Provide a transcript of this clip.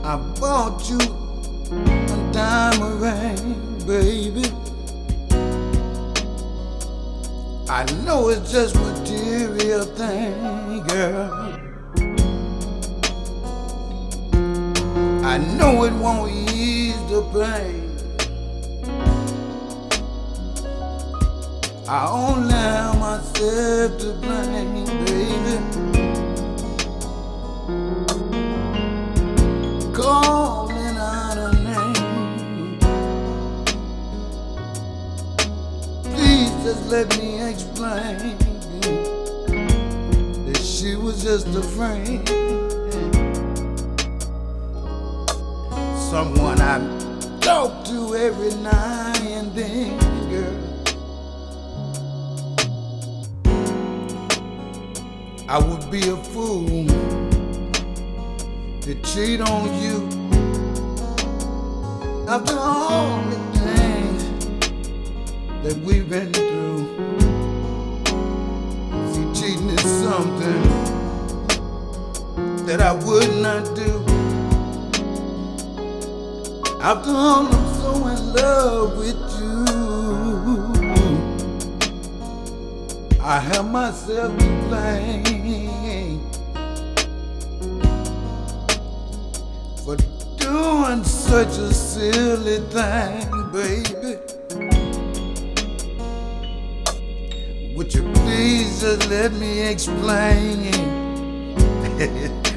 I bought you a diamond ring, baby. I know it's just material thing, girl. I know it won't ease the pain. I only have myself to blame, baby. Calling out her name. Please just let me explain that she was just a friend, someone I talk to every now and then, girl. I would be a fool to cheat on you after all the things that we've been through. See, cheating is something that I would not do. After all, I'm so in love with you. I have myself to blame for doing such a silly thing, baby. Would you please just let me explain?